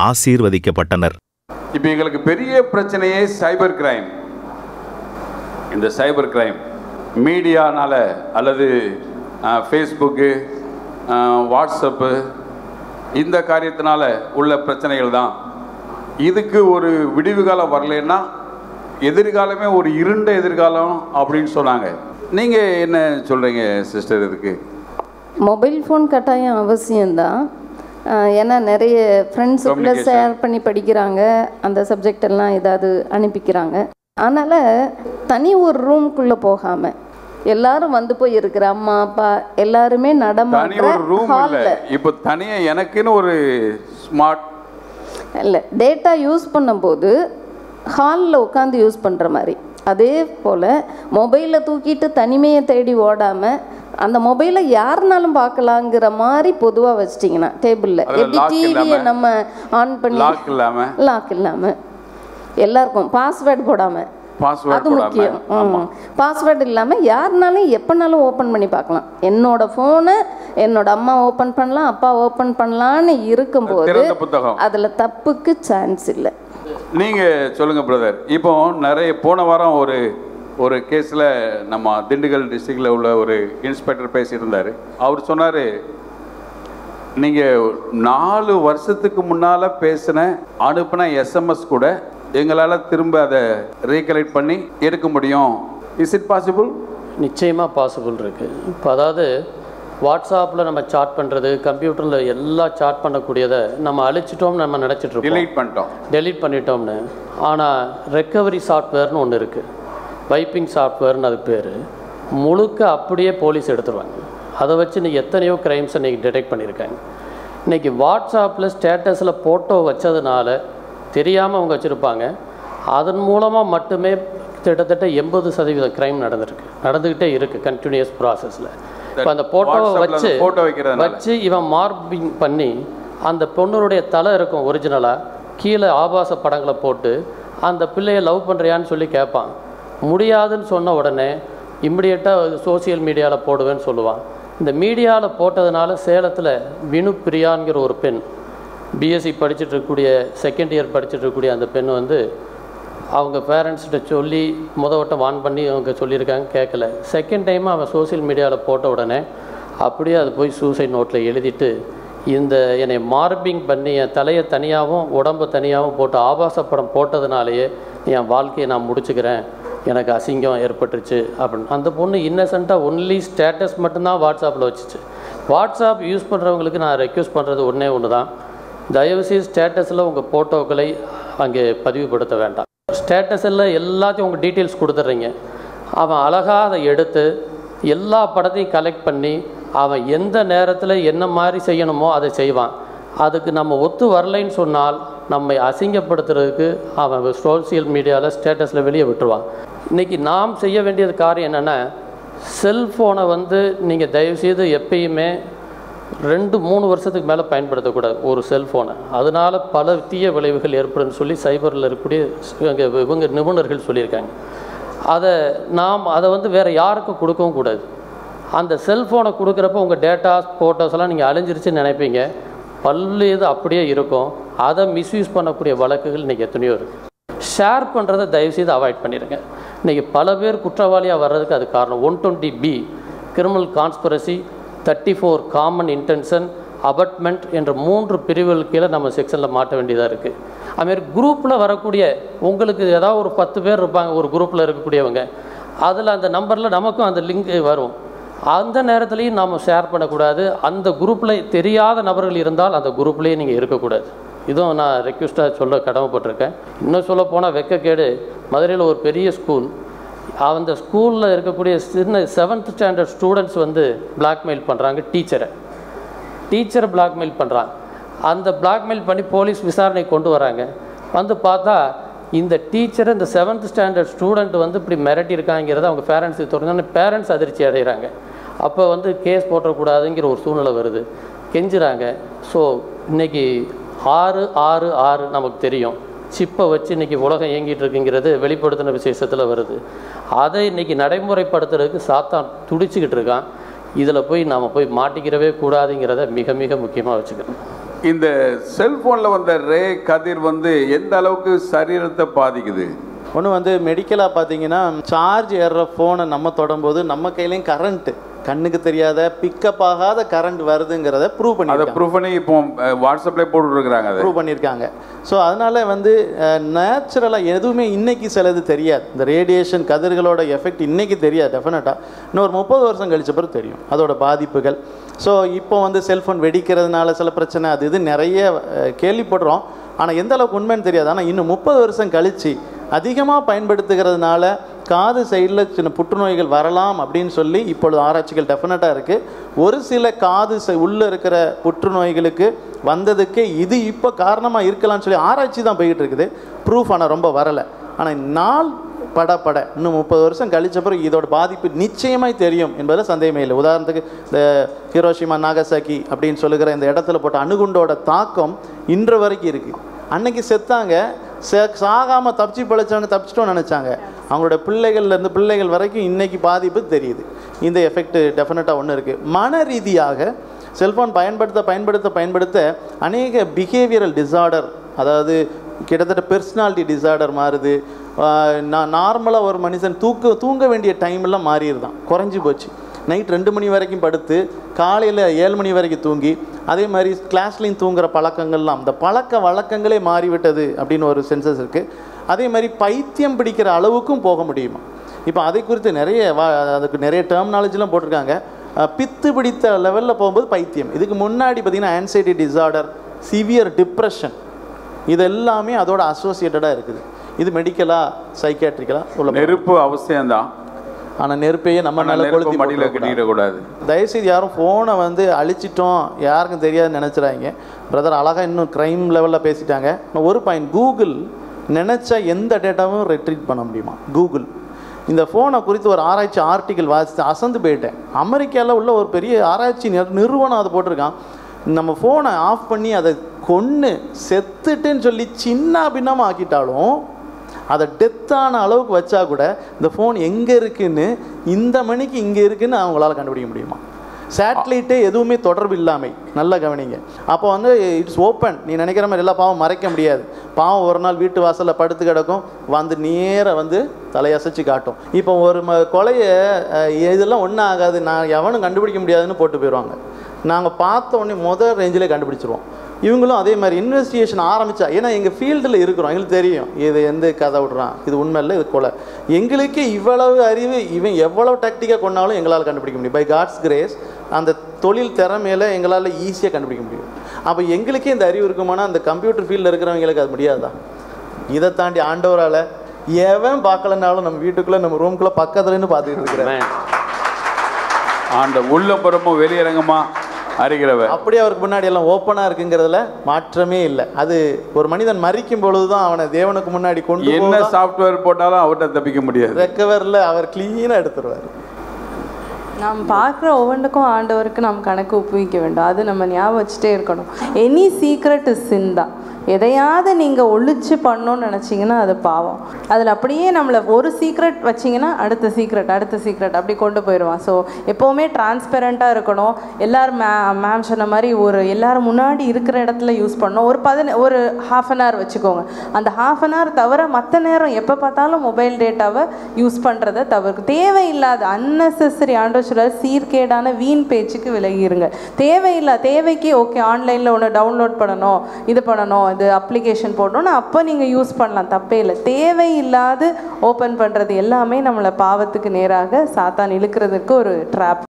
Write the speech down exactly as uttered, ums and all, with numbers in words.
ஆசீர்வதிக்கப்பட்டனர். இப்போ எங்களுக்கு பெரிய பிரச்சனையே சைபர் கிரைம். இந்த சைபர் கிரைம் மீடியானால அல்லது ஃபேஸ்புக்கு, வாட்ஸ்அப்பு இந்த காரியத்தினால உள்ள பிரச்சனைகள் தான். இதுக்கு ஒரு விடிவு காலம் வரலன்னா எதிர்காலமே ஒரு இருண்ட எதிர்காலம் அப்படின்னு சொன்னாங்க. நீங்கள் என்ன சொல்கிறீங்க சிஸ்டர்? இதுக்கு மொபைல் ஃபோன் கட்டாயம் அவசியம்தான். ஏன்னா நிறைய ஃப்ரெண்ட்ஸுக்குள்ளே ஷேர் பண்ணி படிக்கிறாங்க, அந்த சப்ஜெக்ட் எல்லாம் ஏதாவது அனுப்பிக்கிறாங்க. அதனால் தனி ஒரு ரூம்குள்ளே போகாமல் எல்லாரும் வந்து போய் இருக்கிற அம்மா அப்பா எல்லாருமே நடமாடுற ஹாலில் இப்போ தனியாக எனக்குன்னு ஒரு ஸ்மார்ட் இல்லை டேட்டா யூஸ் பண்ணும்போது ஹாலில் உட்காந்து யூஸ் பண்ணுற மாதிரி, அதே போல் மொபைலை தூக்கிட்டு தனிமையை தேடி ஓடாமல் அந்த மொபைலை யாருனாலும் பார்க்கலாங்கிற மாதிரி பொதுவாக வச்சிட்டிங்கன்னா டேபிளில் எப்படி டிவியை நம்ம ஆன் பண்ணி லாக் இல்லாமல் லாக் இல்லாமல் எல்லாருக்கும் பாஸ்வேர்டு போடாமல், அது முக்கியம். பாஸ்வேர்டு இல்லாமல் யாருனாலும் எப்போனாலும் ஓப்பன் பண்ணி பார்க்கலாம். என்னோட ஃபோனை என்னோட அம்மா ஓப்பன் பண்ணலாம், அப்பா ஓப்பன் பண்ணலான்னு இருக்கும்போது அதில் தப்புக்கு சான்ஸ் இல்லை. நீங்கள் சொல்லுங்கள் பிரதர். இப்போ நிறைய போன வாரம் ஒரு ஒரு கேஸில் நம்ம திண்டுக்கல் டிஸ்ட்ரிக்டில் உள்ள ஒரு இன்ஸ்பெக்டர் பேசியிருந்தார். அவர் சொன்னார், நீங்கள் நாலு வருஷத்துக்கு முன்னால் பேசின அனுப்பின எஸ்எம்எஸ் கூட எங்களால் திரும்ப அதை ரீகலெக்ட் பண்ணி எடுக்க முடியும். Is it possible? நிச்சயமாக பாசிபிள் இருக்குது. இப்போ அதாவது வாட்ஸ்அப்பில் நம்ம சாட் பண்ணுறது, கம்ப்யூட்டரில் எல்லா சாட் பண்ணக்கூடியதை நம்ம அழிச்சிட்டோம்னு நம்ம நினச்சிட்ருக்கோம், டெலீட் பண்ணிட்டோம் டெலீட் பண்ணிட்டோம்னு. ஆனால் ரெக்கவரி சாஃப்ட்வேர்னு ஒன்று இருக்குது, வைப்பிங் சாஃப்ட்வேர்னு அது பேர். முழுக்க அப்படியே போலீஸ் எடுத்துருவாங்க. அதை வச்சு இன்றைக்கி எத்தனையோ க்ரைம்ஸை இன்றைக்கி டிடெக்ட் பண்ணியிருக்காங்க. இன்றைக்கி வாட்ஸ்அப்பில் ஸ்டேட்டஸில் ஃபோட்டோ வச்சதுனால தெரியாமல் அவங்க வச்சுருப்பாங்க. அதன் மூலமாக மட்டுமே கிட்டத்தட்ட எண்பது சதவீத க்ரைம் நடந்திருக்கு, நடந்துக்கிட்டே இருக்குது கண்டினியூஸ் ப்ராசஸில். இப்போ அந்த ஃபோட்டோவை வச்சு வச்சு இவன் மார்பிங் பண்ணி அந்த பொண்ணுடைய தலை இருக்கும் ஒரிஜினலாக, கீழே ஆபாச படங்களை போட்டு அந்த பிள்ளையை லவ் பண்ணுறியான்னு சொல்லி கேட்பான். முடியாதுன்னு சொன்ன உடனே இம்மிடியேட்டாக சோசியல் மீடியாவில் போடுவேன்னு சொல்லுவான். இந்த மீடியாவில் போட்டதுனால சேலத்தில் வினு பிரியாங்கிற ஒரு பெண், பிஎஸ்சி படிச்சுட்டு இருக்கக்கூடிய செகண்ட் இயர் படிச்சுட்டு இருக்கக்கூடிய அந்த பெண் வந்து அவங்க பேரண்ட்ஸ்கிட்ட சொல்லி முத வட்டம் வான் பண்ணி அவங்க சொல்லியிருக்காங்க, கேட்கல. செகண்ட் டைம் அவன் சோசியல் மீடியாவில் போட்ட உடனே அப்படியே அது போய் சூசைட் நோட்டில் எழுதிட்டு, இந்த என்னை மார்பிங் பண்ணி என் தலையை தனியாகவும் உடம்பை தனியாகவும் போட்டு ஆபாச படம் போட்டதுனாலேயே என் வாழ்க்கையை நான் முடிச்சுக்கிறேன், எனக்கு அசிங்கம் ஏற்பட்டுருச்சு அப்படின்னு. அந்த பொண்ணு இன்னசென்ட்டாக ஒன்லி ஸ்டேட்டஸ் மட்டும்தான் வாட்ஸ்அப்பில் வச்சுச்சு. வாட்ஸ்அப் யூஸ் பண்ணுறவங்களுக்கு நான் ரெக்வெஸ்ட் பண்ணுறது ஒன்றே ஒன்று தான், தயவுசெய்து ஸ்டேட்டஸில் உங்கள் ஃபோட்டோக்களை அங்கே பதிவுபடுத்த வேண்டாம். ஸ்டேட்டஸில் எல்லாத்தையும் உங்கள் டீட்டெயில்ஸ் கொடுத்துட்றீங்க. அவன் அழகாக அதை எடுத்து எல்லா படத்தையும் கலெக்ட் பண்ணி அவன் எந்த நேரத்தில் என்ன மாதிரி செய்யணுமோ அதை செய்வான். அதுக்கு நம்ம ஒத்து வரலைன்னு சொன்னால் நம்மை அசிங்கப்படுத்துறதுக்கு அவன் சோசியல் மீடியாவில் ஸ்டேட்டஸில் வெளியே விட்டுருவான். இன்றைக்கி நாம் செய்ய வேண்டியது காரியம் என்னென்னா, செல்ஃபோனை வந்து நீங்கள் தயவுசெய்து எப்பயுமே ரெண்டு மூணு வருஷத்துக்கு மேலே பயன்படுத்தக்கூடாது ஒரு செல்ஃபோனை. அதனால் பல தீய விளைவுகள் ஏற்படுன்னு சொல்லி சைபரில் இருக்கக்கூடிய இங்கே இவங்க நிபுணர்கள் சொல்லியிருக்காங்க. அதை நாம் அதை வந்து வேறு யாருக்கும் கொடுக்கவும் கூடாது. அந்த செல்ஃபோனை கொடுக்குறப்ப உங்கள் டேட்டாஸ் ஃபோட்டோஸ்லாம் நீங்கள் அழிஞ்சிருச்சுன்னு நினைப்பீங்க, பல்லு இது அப்படியே இருக்கும். அதை மிஸ்யூஸ் பண்ணக்கூடிய வழக்குகள் இன்றைக்கி எத்தனையோ இருக்குது. ஷேர் பண்ணுறதை தயவுசெய்து அவாய்ட் பண்ணிடுங்க. இன்றைக்கி பல பேர் குற்றவாளியாக வர்றதுக்கு அது காரணம். One twenty B criminal conspiracy, thirty four common intention, abetment என்ற மூன்று பிரிவுகள் கீழே நம்ம செக்ஷனில் மாட்ட வேண்டியதாக இருக்குது. அதுமாரி குரூப்பில் வரக்கூடிய உங்களுக்கு ஏதாவது ஒரு பத்து பேர் இருப்பாங்க ஒரு குரூப்பில் இருக்கக்கூடியவங்க, அதில் அந்த நம்பரில் நமக்கும் அந்த லிங்க் வரும். அந்த நேரத்துலையும் நாம் ஷேர் பண்ணக்கூடாது. அந்த குரூப்பில் தெரியாத நபர்கள் இருந்தால் அந்த குரூப்லேயே நீங்கள் இருக்கக்கூடாது. இதுவும் நான் ரெக்வெஸ்ட்டாக சொல்ல கடமைப்பட்டிருக்கேன். இன்னும் சொல்ல போனால் வெக்கக்கேடு, மதுரையில் ஒரு பெரிய ஸ்கூல், அந்த ஸ்கூலில் இருக்கக்கூடிய சின்ன செவன்த் ஸ்டாண்டர்ட் ஸ்டூடெண்ட்ஸ் வந்து பிளாக்மெயில் பண்ணுறாங்க டீச்சரை. டீச்சரை பிளாக்மெயில் பண்ணுறாங்க. அந்த பிளாக்மெயில் பண்ணி போலீஸ் விசாரணை கொண்டு வராங்க. வந்து பார்த்தா இந்த டீச்சரை இந்த செவன்த் ஸ்டாண்டர்ட் ஸ்டூடெண்ட் வந்து இப்படி மிரட்டியிருக்காங்கிறத அவங்க பேரண்ட்ஸுக்கு தொடர்ந்து பேரண்ட்ஸ் அதிர்ச்சி அடைகிறாங்க. அப்போ வந்து கேஸ் போட்டக்கூடாதுங்கிற ஒரு சூழ்நிலை வருது, கெஞ்சுறாங்க. ஸோ இன்றைக்கி ஆறு ஆறு ஆறு நமக்கு தெரியும், சிப்பை வச்சு இன்றைக்கி உலகம் இயங்கிட்டு இருக்குங்கிறது வெளிப்படுத்தின விசேஷத்தில் வருது. அதை இன்றைக்கி நடைமுறைப்படுத்துறதுக்கு சாத்தான் துடிச்சிக்கிட்டு இருக்கான். இதில் போய் நாம் போய் மாட்டிக்கிறவே கூடாதுங்கிறத மிக மிக முக்கியமாக வச்சுக்கணும். இந்த செல்ஃபோனில் வந்த ரே கதிர் வந்து எந்த அளவுக்கு சரீரத்தை பாதிக்குது? ஒன்று வந்து மெடிக்கலாக பார்த்தீங்கன்னா சார்ஜ் ஏறுற ஃபோனை நம்ம தொடும்போது நம்ம கையிலையும் கரண்ட்டு கண்ணுக்கு தெரியாத பிக்கப் ஆகாத கரண்ட் வருதுங்கிறத ப்ரூவ் பண்ணி அதை ப்ரூவ் பண்ணி இப்போ வாட்ஸ்அப்லேயே போட்டுருக்குறாங்க, அதை ப்ரூவ் பண்ணியிருக்காங்க. ஸோ அதனால் வந்து நேச்சுரலாக எதுவுமே இன்றைக்கி சிலது தெரியாது. இந்த ரேடியேஷன் கதிர்களோட எஃபெக்ட் இன்றைக்கி தெரியாது, டெஃபினட்டாக இன்னும் ஒரு முப்பது வருஷம் கழிச்ச பிறகு தெரியும் அதோட பாதிப்புகள். ஸோ இப்போ வந்து செல்ஃபோன் வெடிக்கிறதுனால சில பிரச்சனை அது இது நிறைய கேள்விப்படுறோம். ஆனால் எந்த அளவுக்கு உண்மைன்னு தெரியாது. ஆனால் இன்னும் முப்பது வருஷம் கழித்து அதிகமாக பயன்படுத்துகிறதுனால காது சைடில் சின்ன புற்றுநோய்கள் வரலாம் அப்படின்னு சொல்லி இப்பொழுது ஆராய்ச்சிகள் டெஃபினட்டாக இருக்குது. ஒரு சில காது சை உள்ளே இருக்கிற புற்றுநோய்களுக்கு வந்ததுக்கு இது இப்போ காரணமாக இருக்கலாம்னு சொல்லி ஆராய்ச்சி தான் போய்கிட்டு இருக்குது. ப்ரூஃப் ஆனால் ரொம்ப வரலை. ஆனால் நாள் பட பட இன்னும் முப்பது வருஷம் கழிச்ச பிறகு இதோட பாதிப்பு நிச்சயமாக தெரியும் என்பதில் சந்தேகமே இல்லை. உதாரணத்துக்கு இந்த ஹிரோஷிமா நாகசாக்கி அப்படின்னு சொல்லுகிற இந்த இடத்துல போட்ட அணுகுண்டோட தாக்கம் இன்று வரைக்கும் இருக்குது. அன்னைக்கு செத்தாங்க, சே சாகாமல் தப்பிச்சு பிழைச்சவங்க தப்பிச்சிட்டோன்னு நினச்சாங்க. அவங்களோட பிள்ளைகள்லேருந்து பிள்ளைகள் வரைக்கும் இன்றைக்கி பாதிப்பு தெரியுது. இந்த எஃபெக்ட் டெஃபினட்டாக ஒன்று இருக்குது. மன ரீதியாக செல்ஃபோன் பயன்படுத்த பயன்படுத்த பயன்படுத்த அநேக பிஹேவியரல் டிஸார்டர், அதாவது கிட்டத்தட்ட பெர்சனாலிட்டி டிஸார்டர் மாறுது. நான் நார்மலாக ஒரு மனுஷன் தூக்க தூங்க வேண்டிய டைமெல்லாம் மாறிடுதான், குறைஞ்சி போச்சு. நைட் ரெண்டு மணி வரைக்கும் படுத்து காலையில் ஏழு மணி வரைக்கும் தூங்கி, அதே மாதிரி கிளாஸ்லேயும் தூங்குகிற பழக்கங்கள்லாம் அந்த பழக்க வழக்கங்களே மாறிவிட்டது அப்படின்னு ஒரு சென்சஸ் இருக்குது. அதே மாதிரி பைத்தியம் பிடிக்கிற அளவுக்கும் போக முடியுமா? இப்போ அதை குறித்து நிறைய வா அதுக்கு நிறைய டெர்மினாலஜிலாம் போட்டிருக்காங்க. பித்து பிடித்த லெவலில் போகும்போது பைத்தியம். இதுக்கு முன்னாடி பார்த்திங்கன்னா ஆன்சைட்டி டிஸார்டர், சிவியர் டிப்ரெஷன், இது எல்லாமே அதோட அசோசியேட்டடாக இருக்குது. இது மெடிக்கலாக சைக்கியாட்ரிக்கலாக உள்ள நெருப்பு அவசியம்தான். ஆனால் நெருப்பையே நம்ம மேலே கொளுத்தி மடியில் கட்டிடக்கூடாது. தயவுசெய்து யாரும் ஃபோனை வந்து அழிச்சிட்டோம் யாருக்கும் தெரியாதுன்னு நினச்சிடாங்க. பிரதர் அழகாக இன்னும் க்ரைம் லெவலில் பேசிட்டாங்க. ஒரு பாயிண்ட், கூகுள் நினச்சா எந்த டேட்டாவும் ரெட்ரீட் பண்ண முடியுமா? கூகுள் இந்த ஃபோனை குறித்து ஒரு ஆராய்ச்சி ஆர்டிக்கல் வாசித்து அசந்து போயிட்டேன். அமெரிக்காவில் உள்ள ஒரு பெரிய ஆராய்ச்சி நிறுவனம் அதை போட்டிருக்கான். நம்ம ஃபோனை ஆஃப் பண்ணி அதை கொன்று செத்துட்டுன்னு சொல்லி சின்ன பின்னமாக ஆக்கிட்டாலும் அதை டெத்தான அளவுக்கு வச்சா கூட இந்த ஃபோன் எங்கே இருக்குன்னு இந்த மணிக்கு இங்கே இருக்குன்னு அவங்களால கண்டுபிடிக்க முடியுமா? சேட்டலைட்டே எதுவுமே தொடர்பு இல்லாமை. நல்லா கவனிங்க. அப்போ வந்து இட்ஸ் ஓப்பன். நீ நினைக்கிற மாதிரி எல்லா பாவம் மறைக்க முடியாது. பாவம் ஒரு நாள் வீட்டு வாசலில் படுத்து கிடக்கும், வந்து நேராக வந்து தலையசைச்சு காட்டும். இப்போ ஒரு ம கொலையை இதெல்லாம் ஒன்றும் ஆகாது, நான் எவனும் கண்டுபிடிக்க முடியாதுன்னு போட்டு போயிடுவாங்க. நாங்கள் பார்த்த உடனே முதல் ரேஞ்சிலே கண்டுபிடிச்சிருவோம். இவங்களும் அதே மாதிரி இன்வெஸ்டிகேஷன் ஆரம்பித்தா, ஏன்னா எங்கள் ஃபீல்டில் இருக்கிறோம், எங்களுக்கு தெரியும் இது எந்த கதை விட்றான், இது உண்மை இல்லை, இது கொலை. எங்களுக்கே இவ்வளவு அறிவு, இவன் எவ்வளோ டாக்டிக்காக கொண்டாலும் எங்களால் கண்டுபிடிக்க முடியும். பை காட்ஸ் கிரேஸ் அந்த தொழில் திறமையில் எங்களால் ஈஸியாக கண்டுபிடிக்க முடியும். அப்போ எங்களுக்கே இந்த அறிவு இருக்குமானா அந்த கம்ப்யூட்டர் ஃபீல்டில் இருக்கிறவங்களுக்கு அது முடியாதா? இதை தாண்டி ஆண்டவரால் எவன் பார்க்கலனாலும் நம்ம வீட்டுக்குள்ளே நம்ம ரூம்குள்ளே பக்கத்துலன்னு பார்த்துக்கிட்டு இருக்கிறேன். அந்த உள்ள புறமும் வெளியரங்கமா அறிகிறவர் அப்படியே அவருக்கு முன்னாடி எல்லாம் ஓப்பனாக இருக்குங்கிறதுல மாற்றமே இல்லை. அது ஒரு மனிதன் மறிக்கும் பொழுது தான் அவனை தேவனுக்கு முன்னாடி கொண்டு என்ன சாஃப்ட்வேர் போட்டாலும் அவர்கிட்ட தப்பிக்க முடியாது. ரெக்கவரில் அவர் கிளீனாக எடுத்துருவார். நாம் பார்க்குற ஒவ்வொன்றுக்கும் ஆண்டவருக்கு நாம் கணக்கு ஒப்புவிக்க வேண்டும். அது நம்ம ஞாபகம் வச்சுட்டே இருக்கணும். எனி சீக்ரெட் இஸ் சின் தான். எதையாவது நீங்கள் ஒழிச்சு பண்ணணும்னு நினச்சிங்கன்னா அது பாவம். அதில் அப்படியே நம்மளை ஒரு சீக்ரெட் வச்சிங்கன்னா அடுத்த சீக்ரெட் அடுத்த சீக்ரெட் அப்படி கொண்டு போயிடுவான். ஸோ எப்போவுமே டிரான்ஸ்பெரண்ட்டாக இருக்கணும். எல்லோரும் மே மேம் சொன்ன மாதிரி ஒரு எல்லோரும் முன்னாடி இருக்கிற இடத்துல யூஸ் பண்ணணும். ஒரு பதின ஒரு ஹாஃப் அன் ஹவர் வச்சுக்கோங்க. அந்த ஹாஃப் அன் ஹவர் தவிர மற்ற நேரம் எப்போ பார்த்தாலும் மொபைல் டேட்டாவை யூஸ் பண்ணுறதை தவிர்க்கு. தேவையில்லாத அன்னெசரி ஆண்டோ சொல்ல சீர்கேடான வீண் பேச்சுக்கு விலகிருங்க. தேவையில்லை தேவைக்கு ஓகே ஆன்லைனில் ஒன்று டவுன்லோட் பண்ணணும், இது பண்ணணும், இது அப்ளிகேஷன் போடணும்னு அப்போ நீங்கள் யூஸ் பண்ணலாம், தப்பே இல்லை. தேவையில்லாது ஓப்பன் பண்ணுறது எல்லாமே நம்மளை பாவத்துக்கு நேராக சாத்தான் இழுக்கிறதுக்கு ஒரு ட்ராப்.